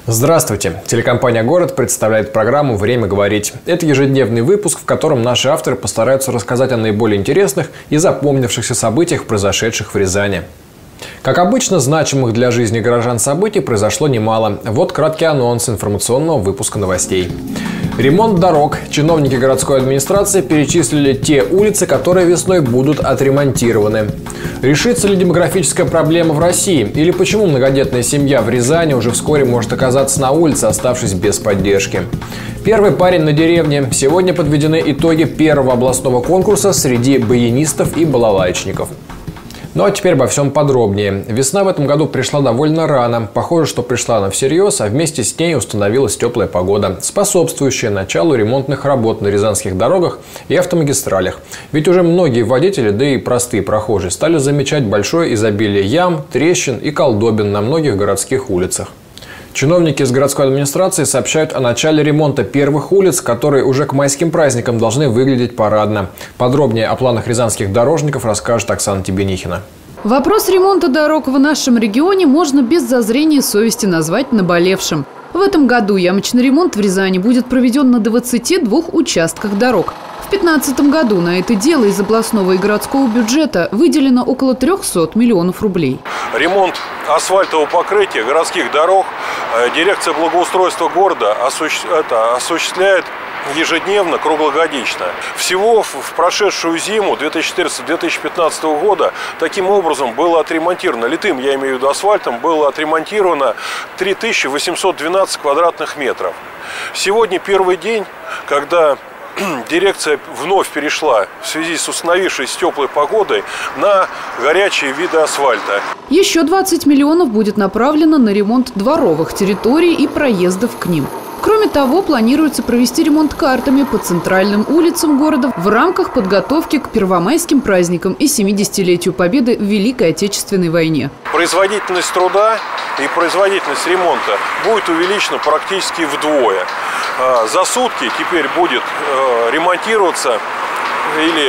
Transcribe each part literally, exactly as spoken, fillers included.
Здравствуйте! Телекомпания «Город» представляет программу «Время говорить». Это ежедневный выпуск, в котором наши авторы постараются рассказать о наиболее интересных и запомнившихся событиях, произошедших в Рязани. Как обычно, значимых для жизни горожан событий произошло немало. Вот краткий анонс информационного выпуска новостей. Ремонт дорог. Чиновники городской администрации перечислили те улицы, которые весной будут отремонтированы. Решится ли демографическая проблема в России? Или почему многодетная семья в Рязани уже вскоре может оказаться на улице, оставшись без поддержки? Первый парень на деревне. Сегодня подведены итоги первого областного конкурса среди баянистов и балалайчников. Ну а теперь обо всем подробнее. Весна в этом году пришла довольно рано. Похоже, что пришла она всерьез, а вместе с ней установилась теплая погода, способствующая началу ремонтных работ на рязанских дорогах и автомагистралях. Ведь уже многие водители, да и простые прохожие, стали замечать большое изобилие ям, трещин и колдобин на многих городских улицах. Чиновники из городской администрации сообщают о начале ремонта первых улиц, которые уже к майским праздникам должны выглядеть парадно. Подробнее о планах рязанских дорожников расскажет Оксана Тебенихина. Вопрос ремонта дорог в нашем регионе можно без зазрения совести назвать наболевшим. В этом году ямочный ремонт в Рязани будет проведен на двадцати двух участках дорог. В две тысячи пятнадцатом году на это дело из областного и городского бюджета выделено около трёхсот миллионов рублей. Ремонт асфальтового покрытия городских дорог дирекция благоустройства города осуществляет ежедневно, круглогодично. Всего в прошедшую зиму две тысячи четырнадцатого — две тысячи пятнадцатого года таким образом было отремонтировано, литым, я имею в виду асфальтом, было отремонтировано три тысячи восемьсот двенадцать квадратных метров. Сегодня первый день, когда дирекция вновь перешла в связи с установившейся теплой погодой на горячие виды асфальта. Еще двадцать миллионов будет направлено на ремонт дворовых территорий и проездов к ним. Кроме того, планируется провести ремонт картами по центральным улицам города в рамках подготовки к первомайским праздникам и семидесятилетию Победы в Великой Отечественной войне. Производительность труда и производительность ремонта будет увеличена практически вдвое. За сутки теперь будет ремонтироваться или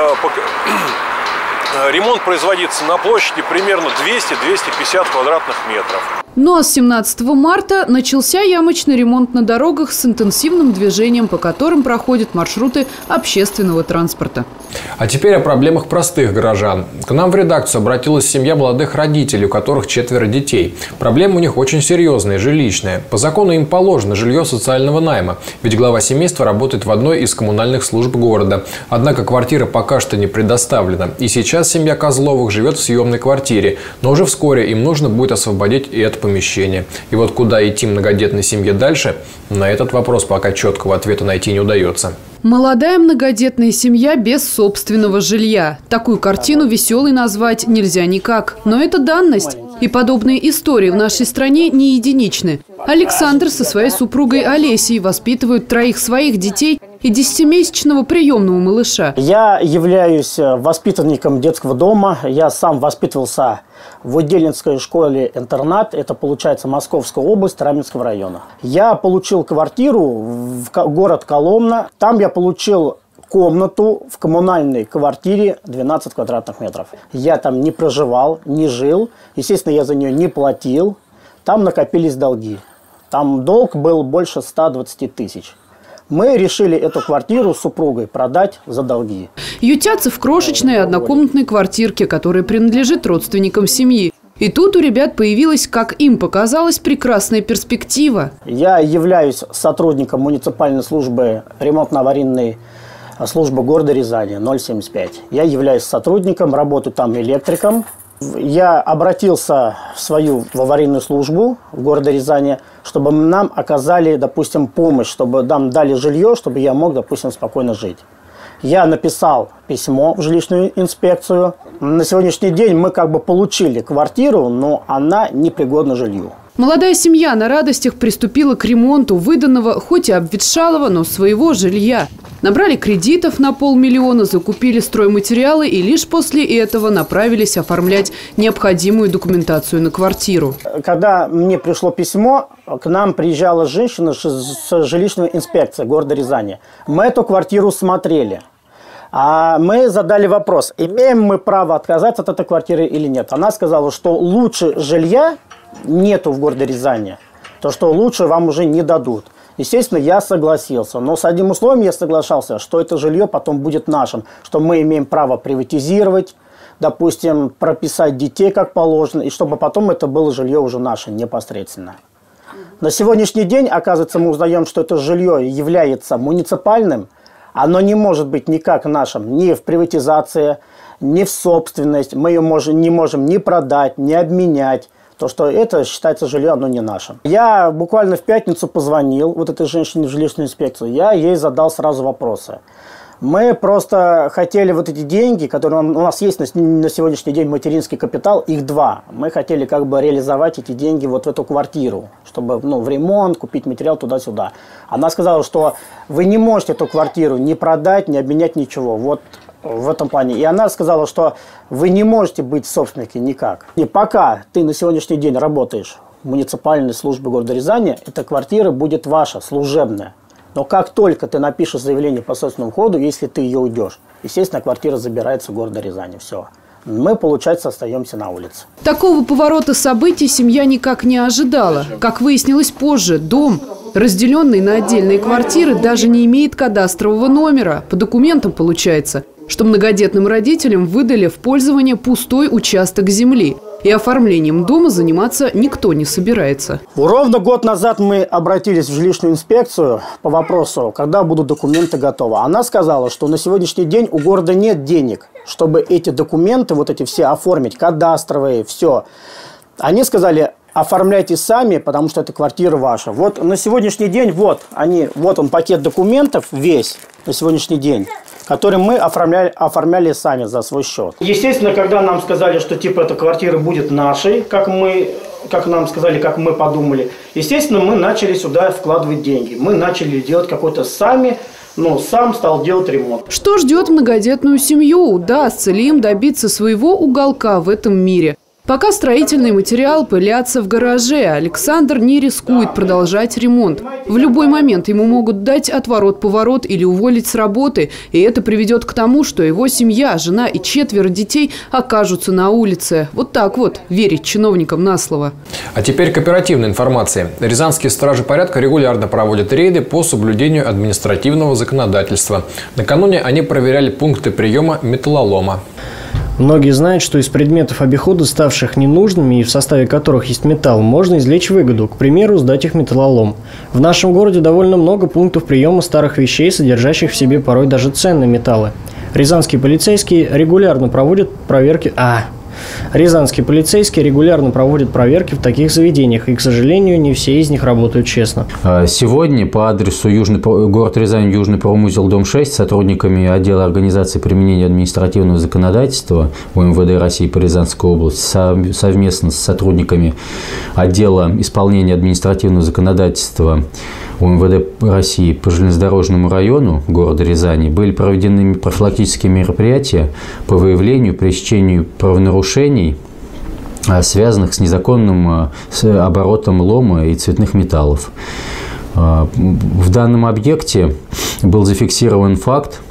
ремонт производится на площади примерно двести — двести пятьдесят квадратных метров. Ну а с семнадцатого марта начался ямочный ремонт на дорогах с интенсивным движением, по которым проходят маршруты общественного транспорта. А теперь о проблемах простых горожан. К нам в редакцию обратилась семья молодых родителей, у которых четверо детей. Проблемы у них очень серьезные, жилищные. По закону им положено жилье социального найма, ведь глава семейства работает в одной из коммунальных служб города. Однако квартира пока что не предоставлена. И сейчас семья Козловых живет в съемной квартире, но уже вскоре им нужно будет освободить и это помещение. И вот куда идти многодетной семье дальше, на этот вопрос пока четкого ответа найти не удается. Молодая многодетная семья без собственного жилья. Такую картину веселой назвать нельзя никак. Но это данность. И подобные истории в нашей стране не единичны. Александр со своей супругой Олесей воспитывают троих своих детей и десятимесячного приемного малыша. Я являюсь воспитанником детского дома. Я сам воспитывался в Удельнинской школе-интернат. Это, получается, Московская область, Раменского района. Я получил квартиру в город Коломна. Там я получил комнату в коммунальной квартире двенадцать квадратных метров. Я там не проживал, не жил. Естественно, я за нее не платил. Там накопились долги. Там долг был больше ста двадцати тысяч. Мы решили эту квартиру с супругой продать за долги. Ютятся в крошечной однокомнатной квартирке, которая принадлежит родственникам семьи. И тут у ребят появилась, как им показалось, прекрасная перспектива. Я являюсь сотрудником муниципальной службы ремонтно-аварийной службы города Рязани, ноль семьдесят пять. Я являюсь сотрудником, работаю там электриком. Я обратился в свою в аварийную службу в городе Рязани, чтобы нам оказали, допустим, помощь, чтобы нам дали жилье, чтобы я мог, допустим, спокойно жить. Я написал письмо в жилищную инспекцию. На сегодняшний день мы как бы получили квартиру, но она непригодна жилью. Молодая семья на радостях приступила к ремонту выданного, хоть и обветшалого, но своего жилья. Набрали кредитов на полмиллиона, закупили стройматериалы и лишь после этого направились оформлять необходимую документацию на квартиру. Когда мне пришло письмо, к нам приезжала женщина с жилищной инспекции города Рязани. Мы эту квартиру смотрели. А мы задали вопрос, имеем мы право отказаться от этой квартиры или нет. Она сказала, что лучше жилья нету в городе Рязани, То, что лучше вам уже не дадут. Естественно, я согласился. Но с одним условием я соглашался, что это жилье потом будет нашим. Что мы имеем право приватизировать, допустим, прописать детей как положено. И чтобы потом это было жилье уже наше непосредственно. На сегодняшний день, оказывается, мы узнаем, что это жилье является муниципальным. Оно не может быть никак нашим, ни в приватизации, ни в собственность. Мы ее можем, не можем ни продать, ни обменять. То, что это считается жилье, оно не наше. Я буквально в пятницу позвонил вот этой женщине в жилищную инспекцию. Я ей задал сразу вопросы. Мы просто хотели вот эти деньги, которые у нас есть на сегодняшний день материнский капитал, их два. Мы хотели как бы реализовать эти деньги вот в эту квартиру, чтобы ну, в ремонт, купить материал туда-сюда. Она сказала, что вы не можете эту квартиру ни продать, ни обменять, ничего. Вот в этом плане. И она сказала, что вы не можете быть собственником никак. И пока ты на сегодняшний день работаешь в муниципальной службе города Рязани, эта квартира будет ваша, служебная. Но как только ты напишешь заявление по собственному ходу, если ты ее уйдешь, естественно, квартира забирается в города Рязани. Все. Мы, получается, остаемся на улице. Такого поворота событий семья никак не ожидала. Как выяснилось позже, дом, разделенный на отдельные квартиры, даже не имеет кадастрового номера. По документам получается, что многодетным родителям выдали в пользование пустой участок земли. И оформлением дома заниматься никто не собирается. Ровно год назад мы обратились в жилищную инспекцию по вопросу, когда будут документы готовы. Она сказала, что на сегодняшний день у города нет денег, чтобы эти документы, вот эти все оформить, кадастровые, все. Они сказали, оформляйте сами, потому что эта квартира ваша. Вот на сегодняшний день, вот, они, вот он пакет документов весь на сегодняшний день, который мы оформляли, оформляли сами за свой счет. Естественно, когда нам сказали, что типа эта квартира будет нашей, как мы, как нам сказали, как мы подумали, естественно, мы начали сюда вкладывать деньги. Мы начали делать какой-то сами, но сам стал делать ремонт. Что ждет многодетную семью? Удастся ли им добиться своего уголка в этом мире? Пока строительный материал пылятся в гараже, Александр не рискует продолжать ремонт. В любой момент ему могут дать отворот-поворот или уволить с работы. И это приведет к тому, что его семья, жена и четверо детей окажутся на улице. Вот так вот верить чиновникам на слово. А теперь к оперативной информации. Рязанские стражи порядка регулярно проводят рейды по соблюдению административного законодательства. Накануне они проверяли пункты приема металлолома. Многие знают, что из предметов обихода, ставших ненужными и в составе которых есть металл, можно извлечь выгоду, к примеру, сдать их в металлолом. В нашем городе довольно много пунктов приема старых вещей, содержащих в себе порой даже ценные металлы. Рязанские полицейские регулярно проводят проверки... А... Рязанские полицейские регулярно проводят проверки в таких заведениях, и, к сожалению, не все из них работают честно. Сегодня по адресу Южный, город Рязань, Южный промузел, дом шесть, сотрудниками отдела организации применения административного законодательства УМВД России по Рязанской области совместно с сотрудниками отдела исполнения административного законодательства УМВД России по железнодорожному району города Рязани были проведены профилактические мероприятия по выявлению, пресечению правонарушений, связанных с незаконным оборотом лома и цветных металлов. В данном объекте был зафиксирован факт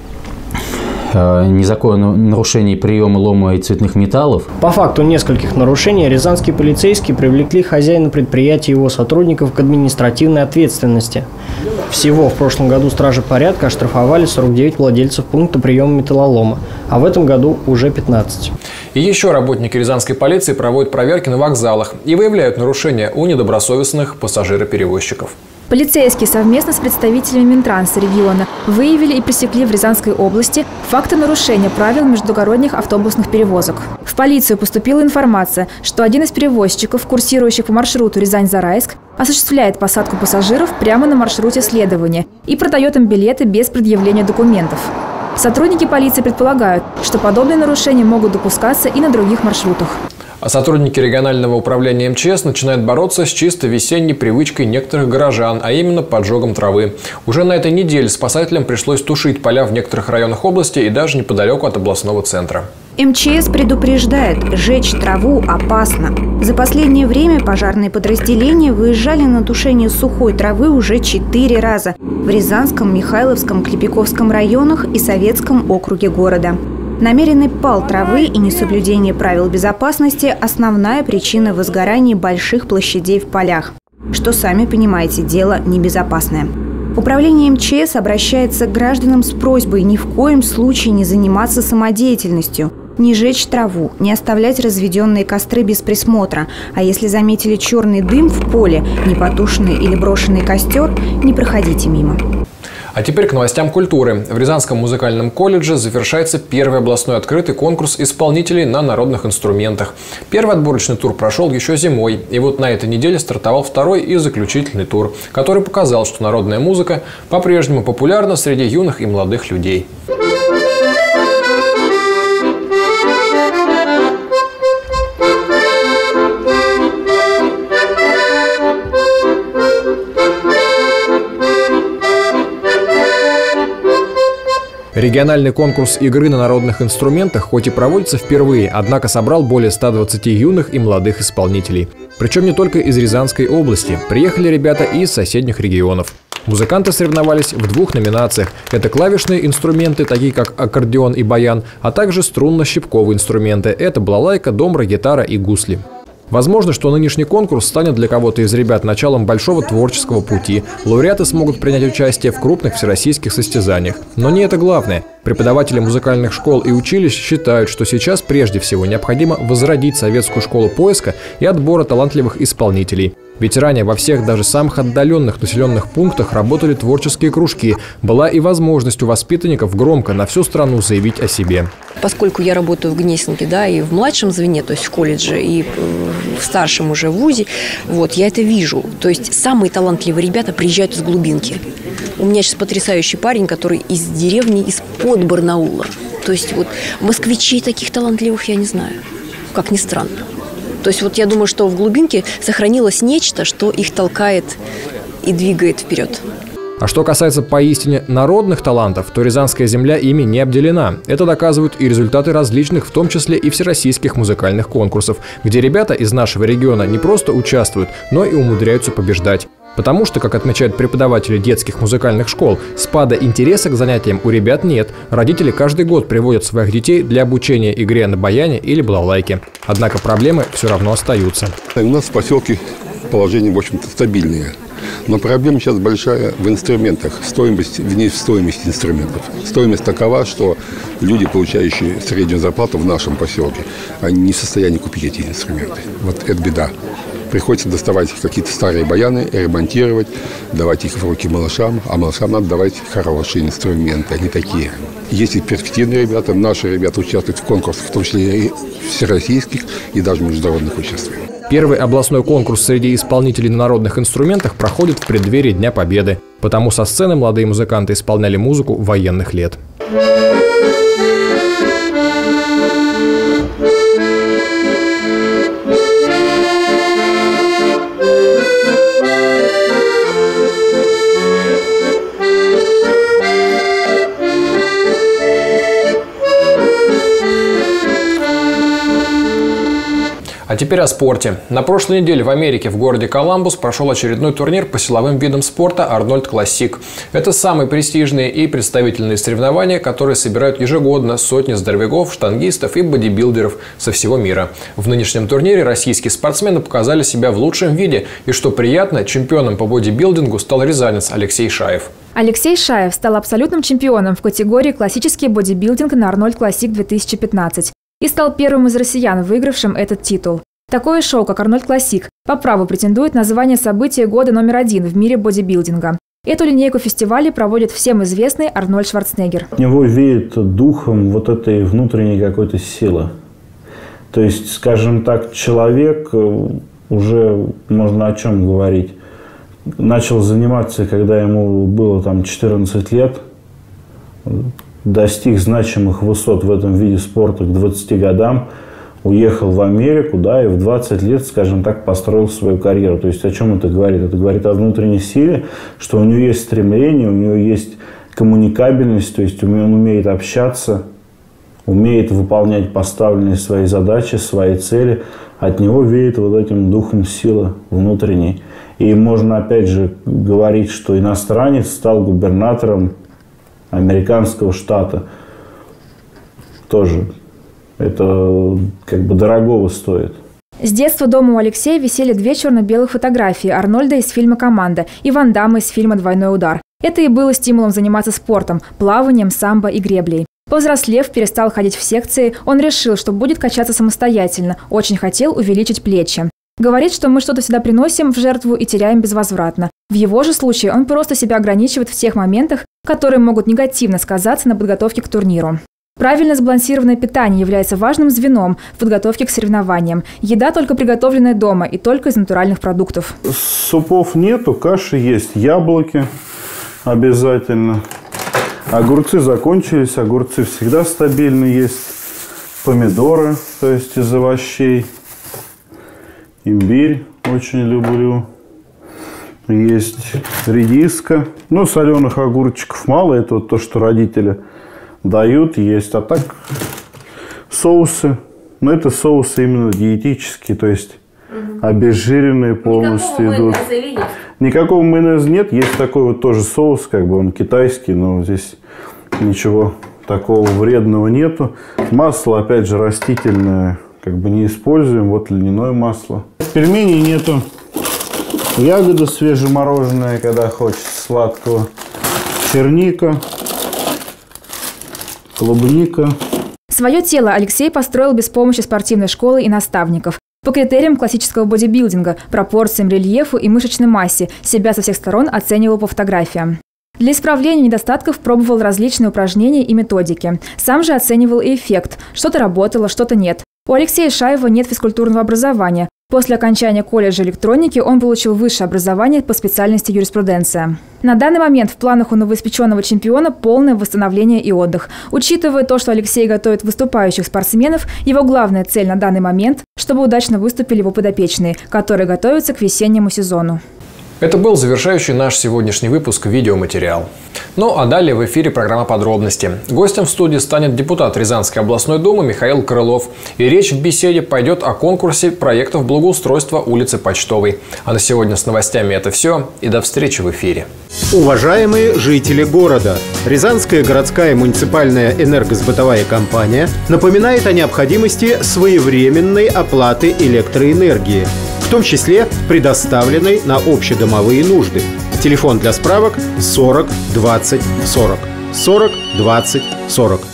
незаконного нарушения приема лома и цветных металлов. По факту нескольких нарушений рязанские полицейские привлекли хозяина предприятия и его сотрудников к административной ответственности. Всего в прошлом году стражи порядка оштрафовали сорок девять владельцев пункта приема металлолома, а в этом году уже пятнадцать. И еще работники рязанской полиции проводят проверки на вокзалах и выявляют нарушения у недобросовестных пассажироперевозчиков. Полицейские совместно с представителями Минтранса региона выявили и пресекли в Рязанской области факты нарушения правил междугородних автобусных перевозок. В полицию поступила информация, что один из перевозчиков, курсирующих по маршруту Рязань-Зарайск, осуществляет посадку пассажиров прямо на маршруте следования и продает им билеты без предъявления документов. Сотрудники полиции предполагают, что подобные нарушения могут допускаться и на других маршрутах. А сотрудники регионального управления эм че эс начинают бороться с чисто весенней привычкой некоторых горожан, а именно поджогом травы. Уже на этой неделе спасателям пришлось тушить поля в некоторых районах области и даже неподалеку от областного центра. эм че эс предупреждает, жечь траву опасно. За последнее время пожарные подразделения выезжали на тушение сухой травы уже четыре раза в Рязанском, Михайловском, Клепиковском районах и Советском округе города. Намеренный пал травы и несоблюдение правил безопасности – основная причина возгораний больших площадей в полях. что, сами понимаете, дело небезопасное. Управление эм че эс обращается к гражданам с просьбой ни в коем случае не заниматься самодеятельностью, не жечь траву, не оставлять разведенные костры без присмотра, а если заметили черный дым в поле, непотушенный или брошенный костер, не проходите мимо. А теперь к новостям культуры. В Рязанском музыкальном колледже завершается первый областной открытый конкурс исполнителей на народных инструментах. Первый отборочный тур прошел еще зимой. И вот на этой неделе стартовал второй и заключительный тур, который показал, что народная музыка по-прежнему популярна среди юных и молодых людей. Региональный конкурс игры на народных инструментах хоть и проводится впервые, однако собрал более ста двадцати юных и молодых исполнителей. Причем не только из Рязанской области. Приехали ребята и из соседних регионов. Музыканты соревновались в двух номинациях. Это клавишные инструменты, такие как аккордеон и баян, а также струнно-щипковые инструменты. Это балалайка, домбра, гитара и гусли. Возможно, что нынешний конкурс станет для кого-то из ребят началом большого творческого пути. Лауреаты смогут принять участие в крупных всероссийских состязаниях. Но не это главное. Преподаватели музыкальных школ и училищ считают, что сейчас прежде всего необходимо возродить советскую школу поиска и отбора талантливых исполнителей. Ведь ранее во всех, даже самых отдаленных населенных пунктах работали творческие кружки. Была и возможность у воспитанников громко на всю страну заявить о себе. Поскольку я работаю в Гнесинке, да, и в младшем звене, то есть в колледже, и в старшем уже в вузе, вот, я это вижу. То есть самые талантливые ребята приезжают из глубинки. У меня сейчас потрясающий парень, который из деревни, из-под Барнаула. То есть вот москвичей таких талантливых я не знаю, как ни странно. То есть вот я думаю, что в глубинке сохранилось нечто, что их толкает и двигает вперед. А что касается поистине народных талантов, то Рязанская земля ими не обделена. Это доказывают и результаты различных, в том числе и всероссийских музыкальных конкурсов, где ребята из нашего региона не просто участвуют, но и умудряются побеждать. Потому что, как отмечают преподаватели детских музыкальных школ, спада интереса к занятиям у ребят нет. Родители каждый год приводят своих детей для обучения игре на баяне или балалайке. Однако проблемы все равно остаются. У нас в поселке положение, в общем-то, стабильное. Но проблема сейчас большая в инструментах, стоимость, в стоимости инструментов. Стоимость такова, что люди, получающие среднюю зарплату в нашем поселке, они не в состоянии купить эти инструменты. Вот это беда. Приходится доставать какие-то старые баяны, ремонтировать, давать их в руки малышам, а малышам надо давать хорошие инструменты, они такие. Есть и перспективные ребята, наши ребята участвуют в конкурсах, в том числе и всероссийских, и даже международных участвуют. Первый областной конкурс среди исполнителей на народных инструментах проходит в преддверии Дня Победы. Потому со сцены молодые музыканты исполняли музыку военных лет. А теперь о спорте. На прошлой неделе в Америке в городе Коламбус прошел очередной турнир по силовым видам спорта «Арнольд Классик». Это самые престижные и представительные соревнования, которые собирают ежегодно сотни здоровяков, штангистов и бодибилдеров со всего мира. В нынешнем турнире российские спортсмены показали себя в лучшем виде. И что приятно, чемпионом по бодибилдингу стал рязанец Алексей Шаев. Алексей Шаев стал абсолютным чемпионом в категории «Классический бодибилдинг» на «Арнольд Классик две тысячи пятнадцать». И стал первым из россиян, выигравшим этот титул. Такое шоу, как «Арнольд Классик», по праву претендует на звание события года номер один в мире бодибилдинга. Эту линейку фестивалей проводит всем известный Арнольд Шварценеггер. От него веет духом вот этой внутренней какой-то силы. То есть, скажем так, человек, уже можно о чем говорить, начал заниматься, когда ему было там четырнадцать лет, достиг значимых высот в этом виде спорта к двадцати годам, уехал в Америку, да, и в двадцать лет, скажем так, построил свою карьеру. То есть о чем это говорит? Это говорит о внутренней силе, что у него есть стремление, у него есть коммуникабельность, то есть он умеет общаться, умеет выполнять поставленные свои задачи, свои цели. От него веет вот этим духом силы внутренней. И можно опять же говорить, что иностранец стал губернатором американского штата. Тоже это как бы дорогого стоит. С детства дома у Алексея висели две черно-белых фотографии Арнольда из фильма «Команда» и Ван Дамма из фильма «Двойной удар». Это и было стимулом заниматься спортом – плаванием, самбо и греблей. Повзрослев, перестал ходить в секции, он решил, что будет качаться самостоятельно, очень хотел увеличить плечи. Говорит, что мы что-то всегда приносим в жертву и теряем безвозвратно. В его же случае он просто себя ограничивает в тех моментах, которые могут негативно сказаться на подготовке к турниру. Правильно сбалансированное питание является важным звеном в подготовке к соревнованиям. Еда только приготовленная дома и только из натуральных продуктов. Супов нету, каши есть, яблоки обязательно. Огурцы закончились, огурцы всегда стабильно есть. Помидоры, то есть из овощей. Имбирь очень люблю. Есть редиска. Ну, соленых огурчиков мало, это вот то, что родители дают, есть. А так соусы. Но это соусы именно диетические, то есть угу. обезжиренные полностью Никакого идут. Майонеза или нет? Никакого майонеза нет. Есть такой вот тоже соус, как бы он китайский, но здесь ничего такого вредного нету. Масло, опять же, растительное, как бы не используем. Вот льняное масло. Пельменей нету. Ягода свежемороженая, когда хочется сладкого. Черника. Клубника. Свое тело Алексей построил без помощи спортивной школы и наставников. По критериям классического бодибилдинга, пропорциям, рельефу и мышечной массе себя со всех сторон оценивал по фотографиям. Для исправления недостатков пробовал различные упражнения и методики. Сам же оценивал и эффект. Что-то работало, что-то нет. У Алексея Шаева нет физкультурного образования. После окончания колледжа электроники он получил высшее образование по специальности юриспруденция. На данный момент в планах у новоиспеченного чемпиона полное восстановление и отдых. Учитывая то, что Алексей готовит выступающих спортсменов, его главная цель на данный момент – чтобы удачно выступили его подопечные, которые готовятся к весеннему сезону. Это был завершающий наш сегодняшний выпуск видеоматериал. Ну а далее в эфире программа «Подробности». Гостем в студии станет депутат Рязанской областной думы Михаил Крылов. И речь в беседе пойдет о конкурсе проектов благоустройства улицы Почтовой. А на сегодня с новостями это все. И до встречи в эфире. Уважаемые жители города, Рязанская городская муниципальная энергосбытовая компания напоминает о необходимости своевременной оплаты электроэнергии, в том числе предоставленной на общедомовые нужды. Телефон для справок сорок двадцать сорок. сорок двадцать сорок.